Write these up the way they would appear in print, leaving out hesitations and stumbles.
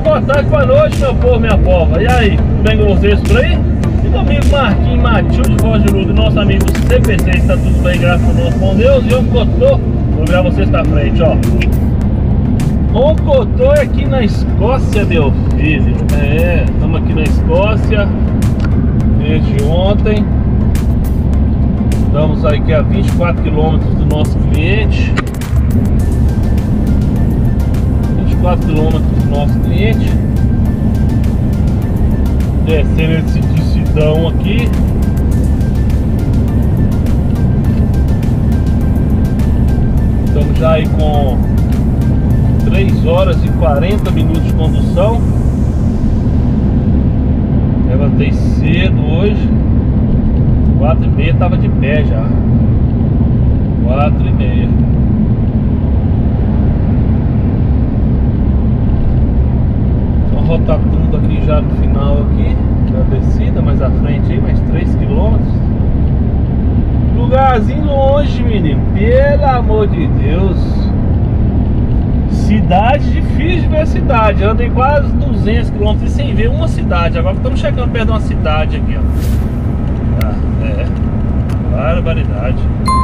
boa tarde, boa noite, meu povo, minha pova. E aí, tudo bem com vocês por aí? E comigo, Marquinhos Matilde, Voz de Ludo, nosso amigo CPC, está tudo bem, graças a nosso bom Deus. E um cotô, vou virar vocês pra frente, ó. Um cotô é aqui na Escócia, meu filho. Estamos aqui na Escócia, desde ontem. Estamos aqui a 24 quilômetros do nosso cliente. 24 quilômetros do nosso cliente. Descendo esse decidão aqui. Estamos já aí com 3 horas e 40 minutos de condução. Levantei cedo hoje. 4h30 estava de pé já. 4h30. Rotatundo aqui já no final aqui da descida, mais à frente aí, mais 3 quilômetros. Lugarzinho longe, menino, pelo amor de Deus. Cidade difícil de ver cidade. Andei quase 200 quilômetros sem ver uma cidade. Agora estamos chegando perto de uma cidade aqui, ó. Barbaridade.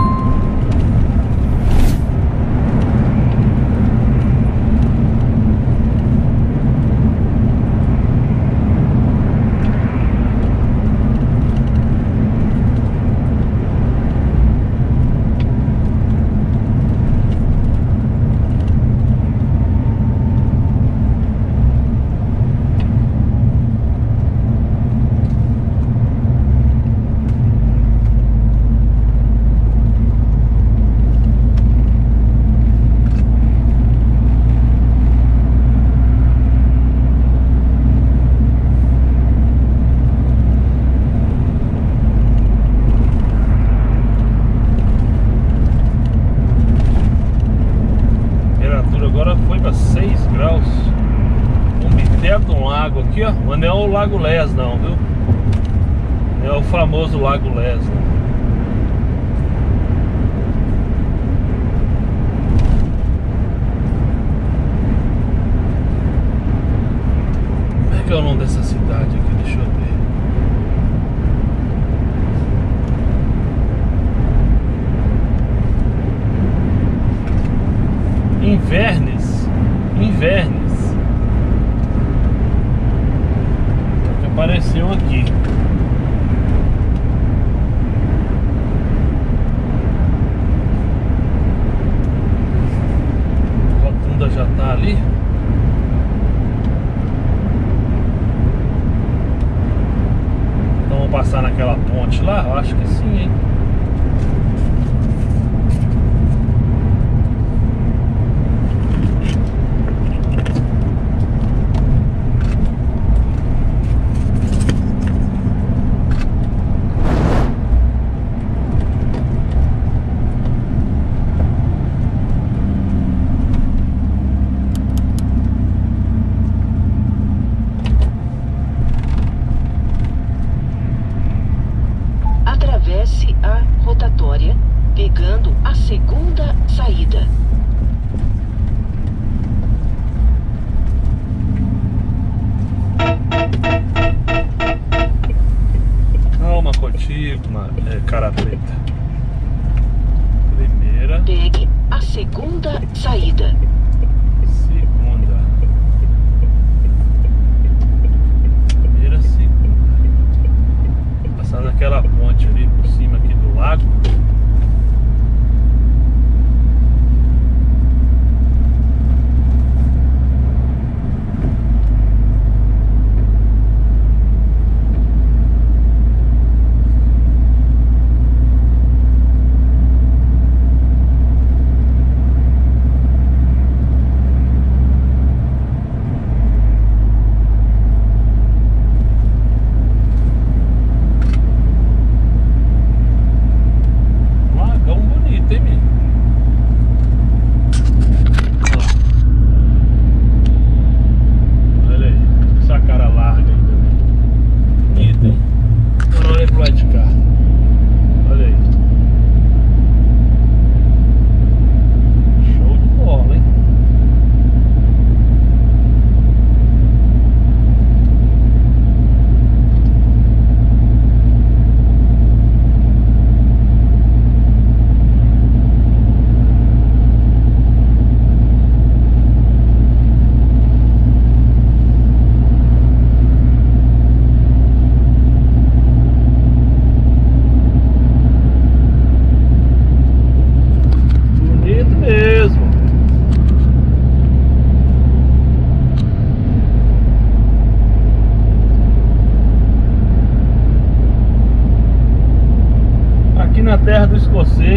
Aqui, ó, mas não é o Lago Les não, viu? É o famoso Lago Les, né? Como é que é o nome dessa cidade aqui? Deixa eu ver. Inverness. Apareceu aqui. A rotunda já tá ali. Então vamos passar naquela ponte lá? Eu acho que sim, hein? Atravesse a rotatória, pegando a segunda saída. Calma contigo, cara preta. Primeira. Pegue a segunda saída. Segunda. Primeira, segunda. Passar naquela ponte ali por cima aqui do lago.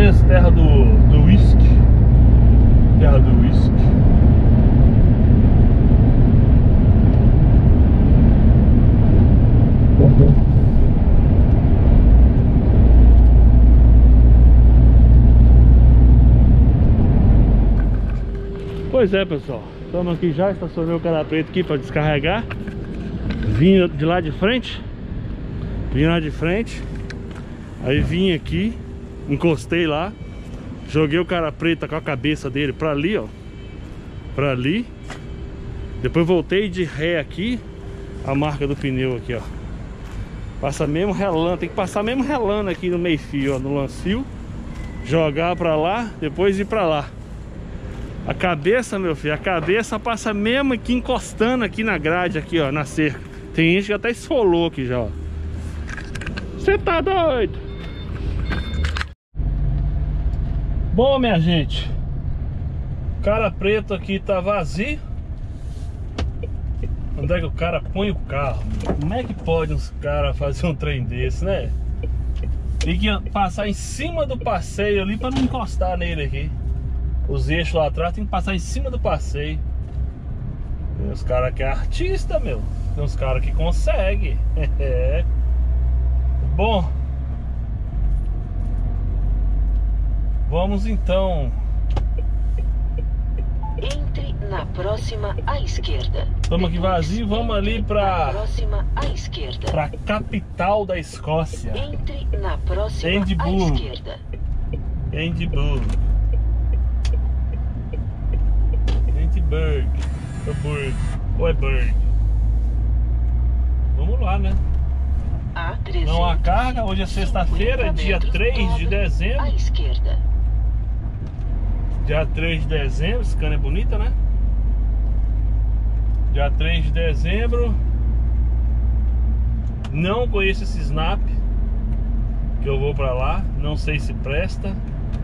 vocês, terra do whisky. Terra do whisky. Pois é, pessoal, estamos aqui já, estacionei o cara preto aqui para descarregar. Vim de lá de frente. Aí vim aqui, encostei lá, joguei o cara preto com a cabeça dele pra ali, ó. Pra ali. Depois voltei de ré aqui, a marca do pneu aqui, ó. Passa mesmo relando, tem que passar mesmo relando aqui no meio fio, ó, no lancio. Jogar pra lá, depois ir pra lá. A cabeça, meu filho, a cabeça passa mesmo aqui encostando aqui na grade, aqui, ó, na cerca. Tem gente que até esfolou aqui já, ó. Você tá doido? Bom, minha gente, o cara preto aqui tá vazio. Onde é que o cara põe o carro? Como é que pode uns caras fazer um trem desse, né? Tem que passar em cima do passeio ali pra não encostar nele aqui. Os eixos lá atrás tem que passar em cima do passeio. Tem uns caras que é artista, meu. Tem uns caras que conseguem. É. Bom, vamos então. Entre na próxima à esquerda. Estamos aqui vazio, vamos ali Na próxima à esquerda. pra capital da Escócia. Entre na próxima à Edimburgo. esquerda. Edimburgo. Ou é Burg? Vamos lá, né? A 300. Não há carga, hoje é sexta-feira, dia 3 de dezembro. À esquerda. Dia 3 de dezembro, esse cano é bonita, né? Dia 3 de dezembro. Não conheço esse Snap, que eu vou pra lá. Não sei se presta.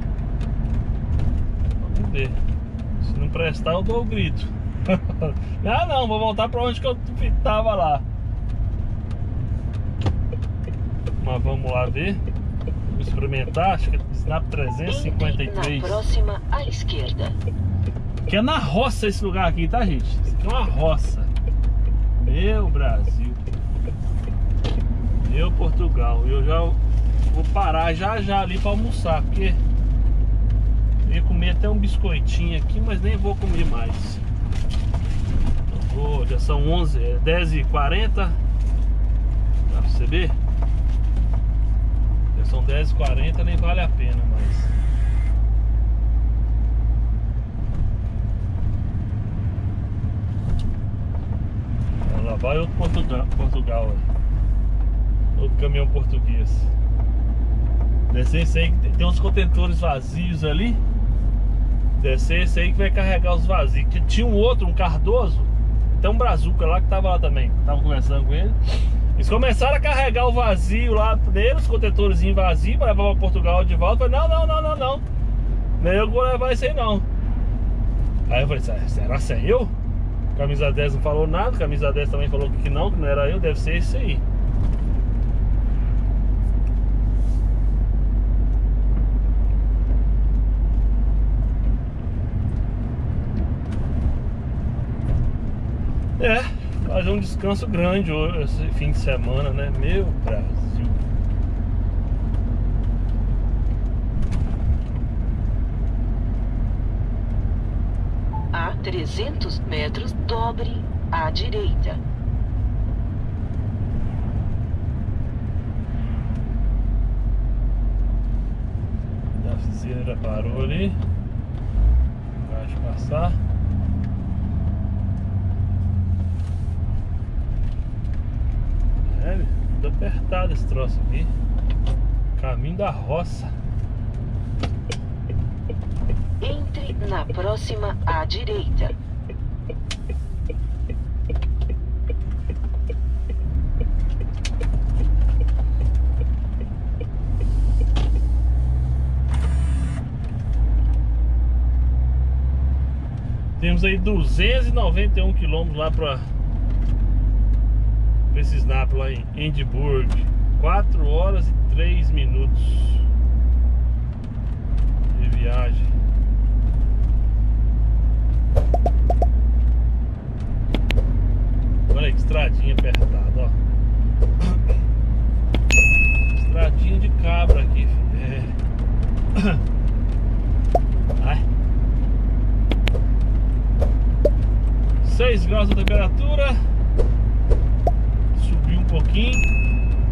Vamos ver. Se não prestar, eu dou o grito. Ah, não, vou voltar pra onde que eu tava lá. Mas vamos lá ver. Vou experimentar, acho que é Snap 353. Na próxima à esquerda. Que é na roça esse lugar aqui, tá, gente? Isso aqui é uma roça. Meu Brasil. Meu Portugal. Eu já vou parar já ali pra almoçar, porque eu ia comer até um biscoitinho aqui, mas nem vou comer mais. Já são 10h40. Dá pra você ver? Já são 10h40, nem vale a pena mais. Lá vai outro Portugal aí. Outro caminhão português. Descer esse aí, tem uns contentores vazios ali. Descer esse aí que vai carregar os vazios. Tinha um outro, um Cardoso. Tem um Brazuca lá que tava lá também. Tava conversando com ele. Eles começaram a carregar o vazio lá nele, os contentores vazios, para levar para Portugal de volta. Eu falei, não. Nem eu vou levar isso aí não. Aí eu falei, será que é eu? Camisa 10 não falou nada, camisa 10 também falou que não era eu, deve ser isso aí. É, fazer um descanso grande hoje, esse fim de semana, né? Meu Brasil. A 300 metros, dobre à direita. A fizeira parou ali. Vai passar. É, tudo apertado esse troço aqui. Caminho da roça. Entre na próxima à direita. Temos aí 291 quilômetros lá para esse Snap lá em Edimburgo. 4 horas e 3 minutos. 6 graus a temperatura. Subiu um pouquinho.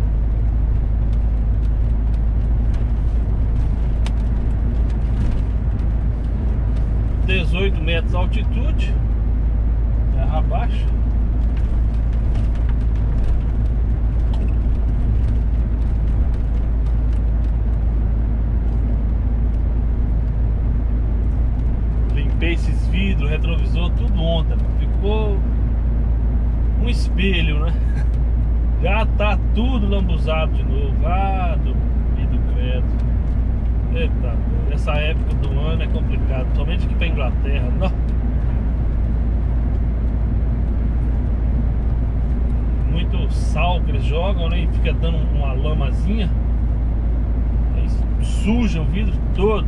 (18 metros de altitude). Terra abaixo. Limpei esses vidros, retrovisor, tudo ontem. Ficou um espelho, né? Já tá tudo lambuzado de novo. Ah, do credo. Eita, essa época do ano é complicado, somente aqui pra Inglaterra. Não. Muito sal que eles jogam, né? E fica dando uma lamazinha. Aí suja o vidro todo.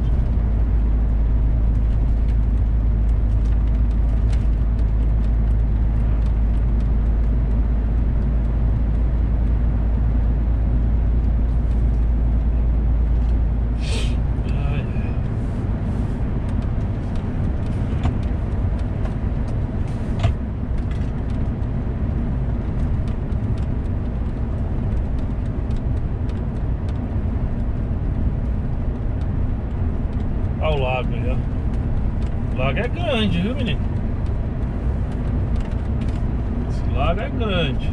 Olha o lago aí, ó. O lago é grande, viu, menino? Esse lago é grande.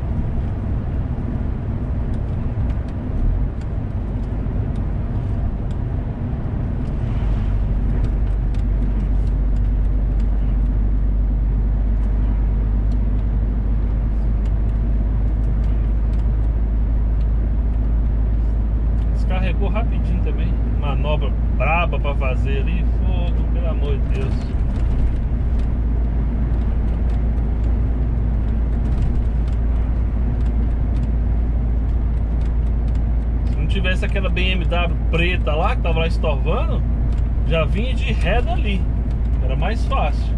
Descarregou rapidinho também. Manobra braba pra fazer ali. Fogo, pelo amor de Deus. Se não tivesse aquela BMW preta lá que tava lá estorvando, já vinha de ré dali. Era mais fácil.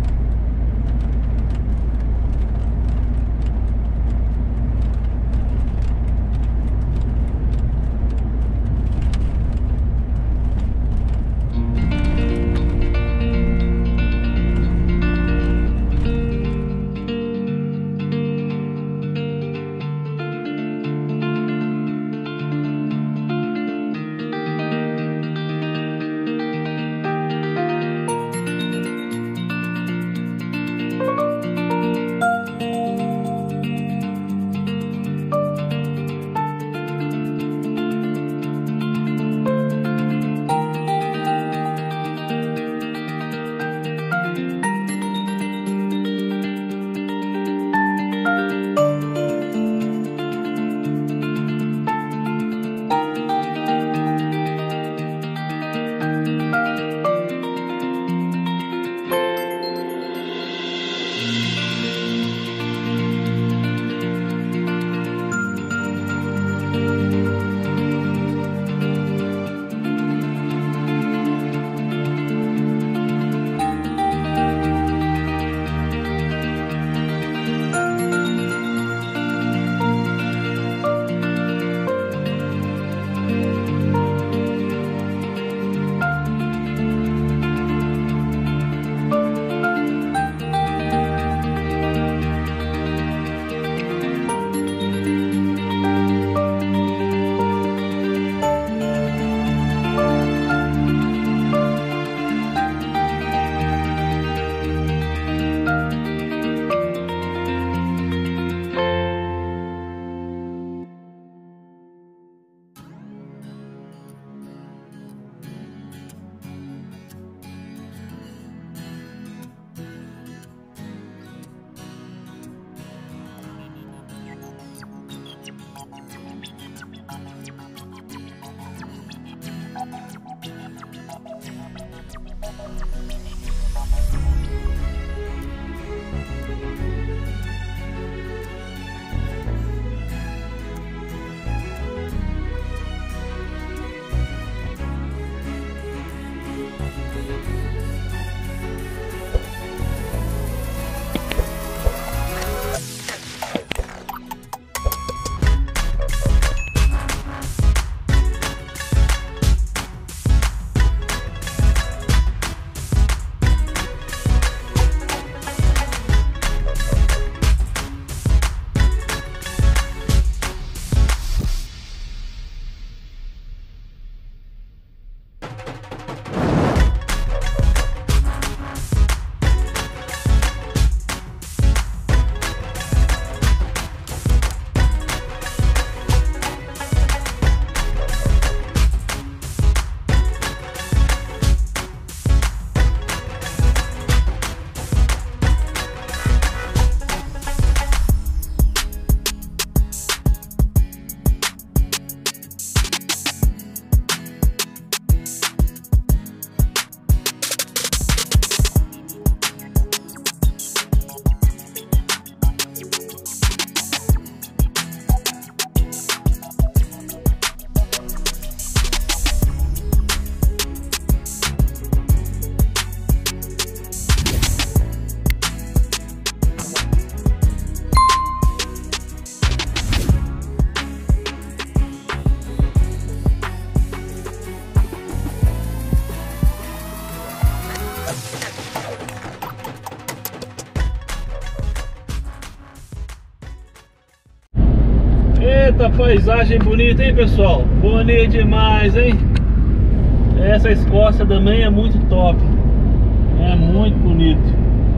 Eita, paisagem bonita, hein, pessoal? Bonito demais, hein? Essa Escócia também é muito top. É muito bonito.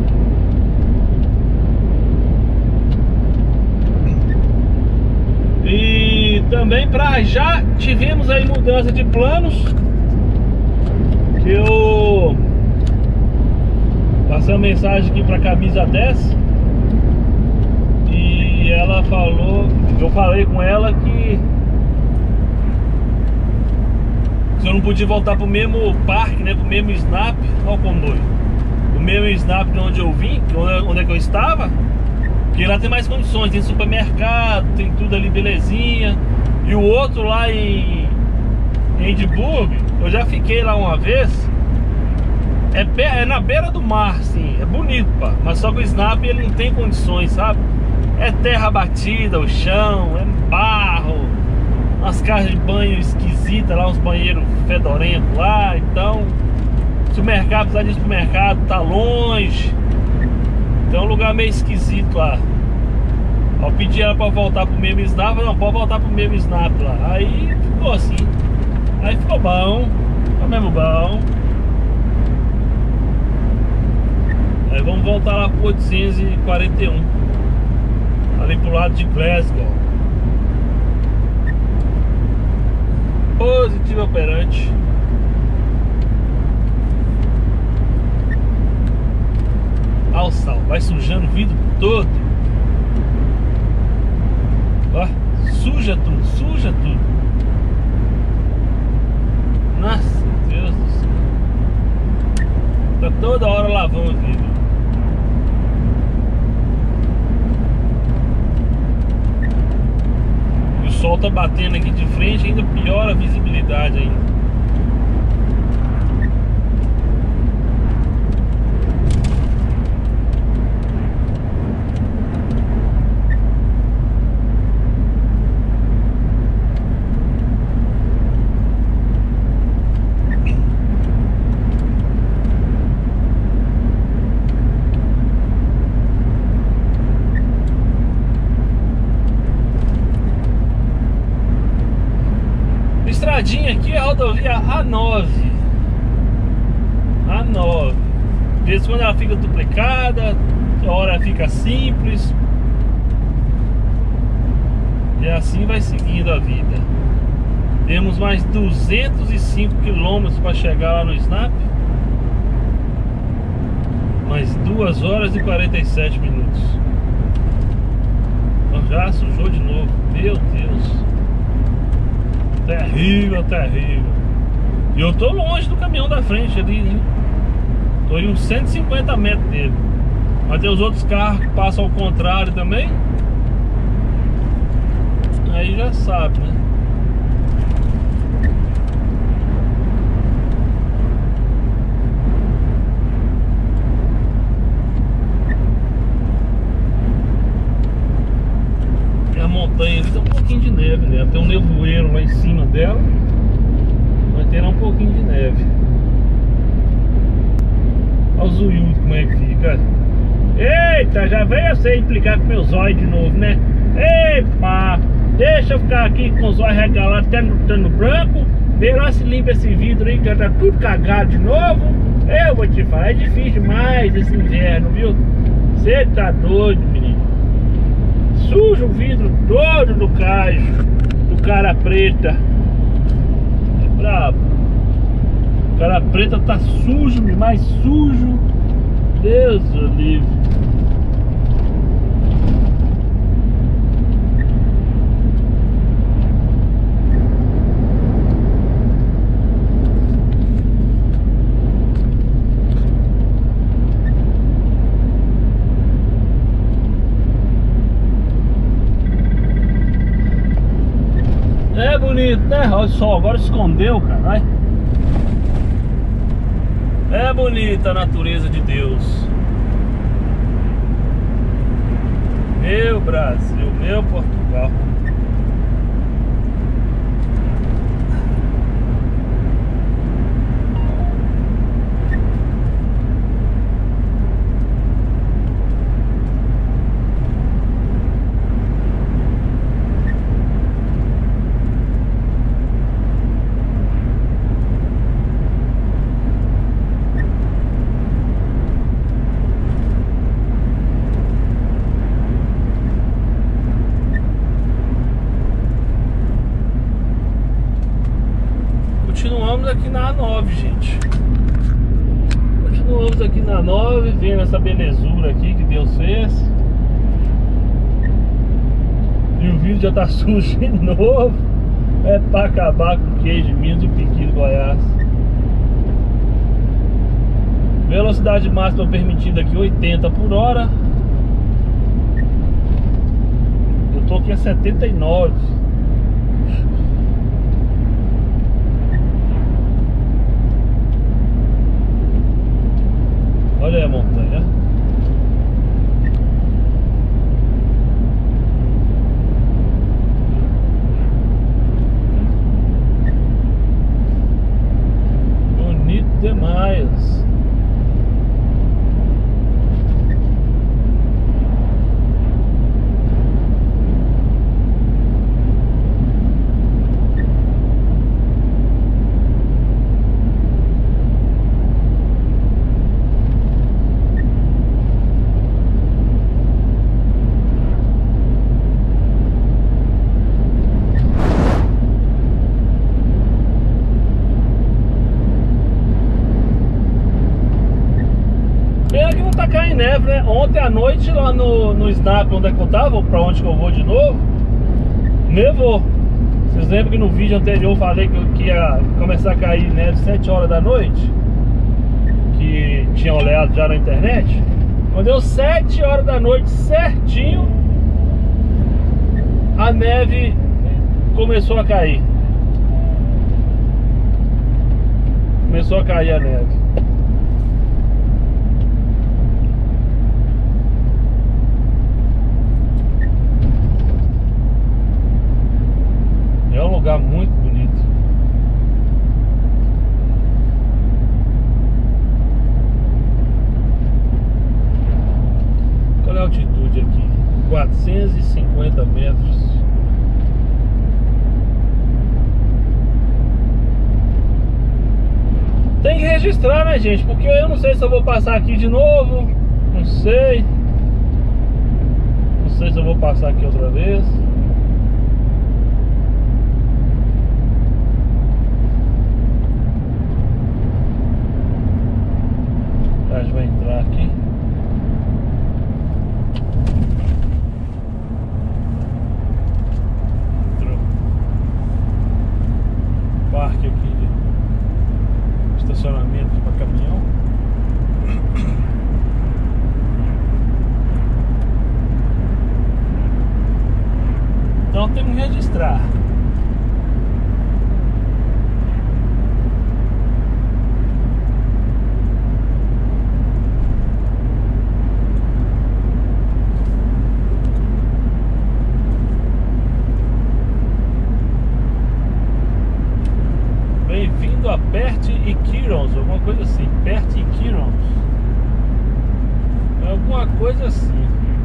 E também para já tivemos aí mudança de planos. Que eu passei uma mensagem aqui para Camisa 10 e ela falou, eu falei com ela que eu não podia voltar pro mesmo parque, né, pro mesmo Snap, ó, comboio, o mesmo Snap de onde eu vim, onde é que eu estava, porque lá tem mais condições, tem supermercado, tem tudo ali belezinha. E o outro lá em Edimburgo, eu já fiquei lá uma vez. É na beira do mar, assim, é bonito, pá. Mas só que o Snap ele não tem condições, sabe? É terra batida, o chão, é barro, umas casas de banho esquisitas lá, uns banheiros fedorentos lá. Então, supermercado, apesar de supermercado, tá longe. Então é um lugar meio esquisito lá. Eu pedi ela pra voltar pro mesmo Snap, não, pode voltar pro mesmo Snap lá. Aí ficou assim. Aí ficou bom, ficou mesmo bom. Aí vamos voltar lá pro 841, ali pro lado de Glasgow. Positivo operante. Olha o sal, vai sujando o vidro todo. Ó, suja tudo, suja tudo. Nossa, Deus do céu. Tá toda hora lavando o vidro. E o sol tá batendo aqui de frente, ainda piora a visibilidade ainda. Estradinha aqui é a rodovia A9. A9. De vez em quando ela fica duplicada, a hora fica simples. E assim vai seguindo a vida. Temos mais 205 km para chegar lá no Snap. Mais 2 horas e 47 minutos. Então já sujou de novo. Meu Deus. Terrível, terrível. E eu tô longe do caminhão da frente ali, hein? Tô em uns 150 metros dele. Mas tem os outros carros que passam ao contrário também. Aí já sabe, né? E a montanha ali tem um pouquinho de neve, né? Tem um nevoeiro lá em cima dela. Vai ter lá um pouquinho de neve. Olha o zoiudo como é que fica. Eita, já veio você implicar com meus olhos de novo, né? Epa, deixa eu ficar aqui com os olhos regalados até no branco. Vê lá se limpa esse vidro aí que já tá tudo cagado de novo. Eu vou te falar, é difícil demais esse inverno, viu? Você tá doido, menino. Suja o vidro todo do caixa, do cara preta. É brabo. O cara preta tá sujo, mais sujo. Deus o livre. É bonito, né? Olha o sol, agora escondeu, cara. Vai. É bonita a natureza de Deus. Meu Brasil, meu Portugal. aqui na 9, vendo essa belezura aqui que Deus fez. E o vídeo já tá sujo de novo. É pra acabar com o queijo de Minas e o piqui do Goiás. Velocidade máxima permitida aqui 80 por hora. Eu tô aqui a 79. Olha aí a montanha. Bonito demais. Pena que não tá caindo neve, né? Ontem à noite lá no Snap, onde é que eu tava, pra onde que eu vou de novo, nevou. Vocês lembram que no vídeo anterior eu falei que ia começar a cair neve 7 horas da noite? Que tinha olhado já na internet. Quando deu 7 horas da noite certinho, a neve começou a cair. Começou a cair a neve. É um lugar muito bonito. Qual é a altitude aqui? 450 metros. Tem que registrar, né, gente? Porque eu não sei se eu vou passar aqui de novo. Não sei. Não sei se eu vou passar aqui outra vez. A gente vai entrar aqui. Entrou. Parque aqui de estacionamento para caminhão. Então temos que registrar. Bem-vindo a Perth e Kirons, alguma coisa assim. Perth e Kirons, alguma coisa assim.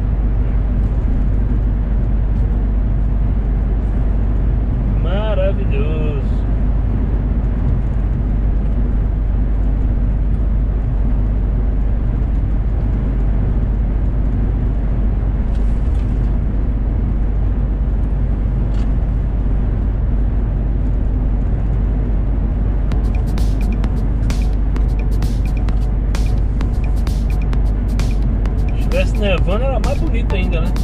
Maravilhoso. Se estivesse nevando era mais bonito ainda, né?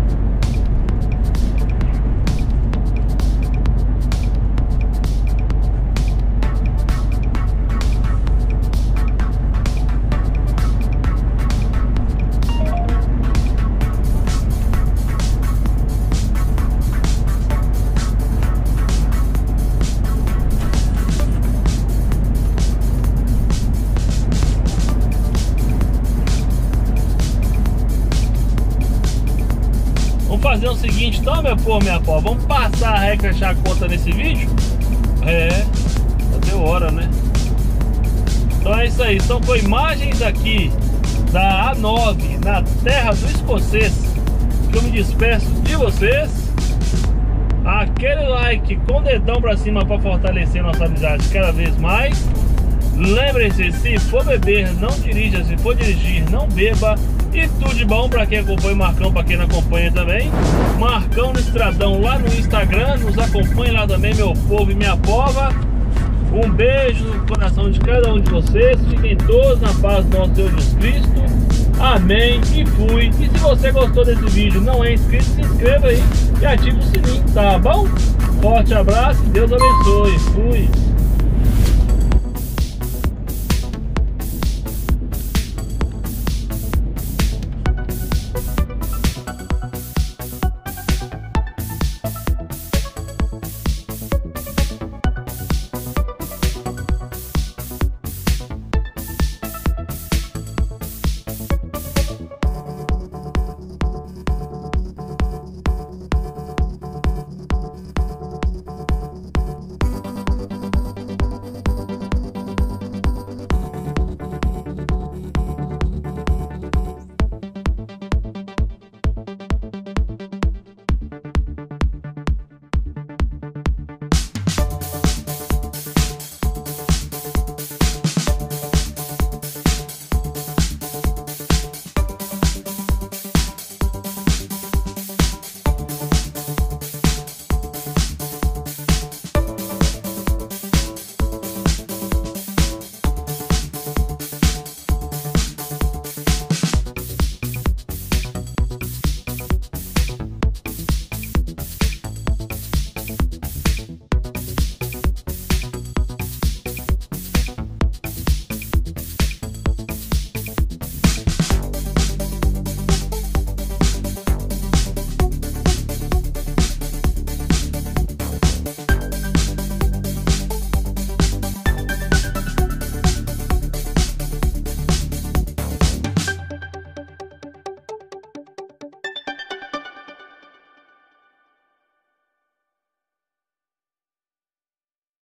Vamos fazer o seguinte então, meu povo, minha pó. Vamos passar a recachar a conta nesse vídeo? Já deu hora, né? Então é isso aí. Então com imagens aqui da A9 na terra do escocês, que eu me despeço de vocês. Aquele like com o dedão pra cima para fortalecer nossa amizade cada vez mais. Lembre-se, se for beber, não dirija. Se for dirigir, não beba. E tudo de bom para quem acompanha o Marcão, para quem não acompanha também. Marcão no Estradão lá no Instagram. Nos acompanhe lá também, meu povo e minha pova. Um beijo no coração de cada um de vocês. Fiquem todos na paz do nosso Deus Jesus Cristo. Amém e fui. E se você gostou desse vídeo, não é inscrito, se inscreva aí e ative o sininho, tá bom? Forte abraço e Deus abençoe. Fui.